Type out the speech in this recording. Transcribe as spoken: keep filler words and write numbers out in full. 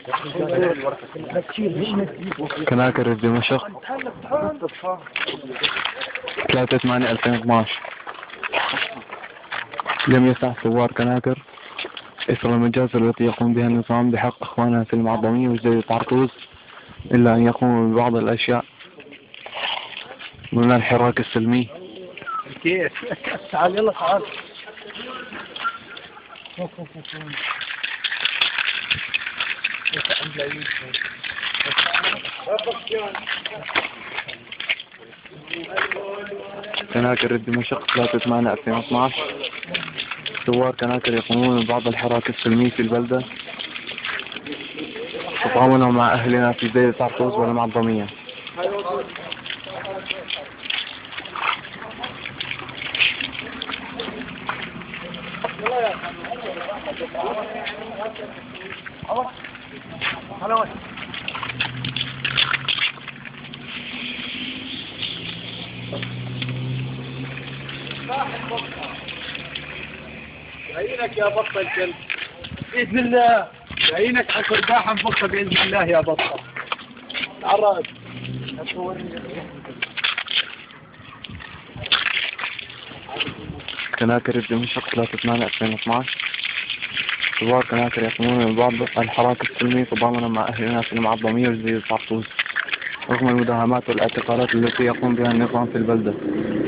كناكر دمشق ثلاثة ثمانية ألفين واثناشر. لم يسع ثوار كناكر إثر المجازر التي يقوم بها النظام بحق إخواننا في المعظمية وجديد طرطوس إلا أن يقوموا ببعض الأشياء من الحراك السلمي. كيف؟ تعال يلا تعال. كناكر دمشق ثلاثة ثمانية ألفين واثناشر. ثوار كناكر يقومون ببعض الحراك السلمي في البلدة تضامنا مع أهلنا في زيد طرطوس والمعظمية. يعينك يا بطة الكلب بإذن الله. يعينك على الكرداحة نفكها بإذن الله يا بطة. تعرض كناكر دمشق ثلاثة ثمانية ألفين واثناشر. ثوار كناكر يقومون ببعض الحراك السلمي تضامنا مع أهلنا في المعظمية وجديد طرطوس رغم المداهمات والاعتقالات التي يقوم بها النظام في البلدة.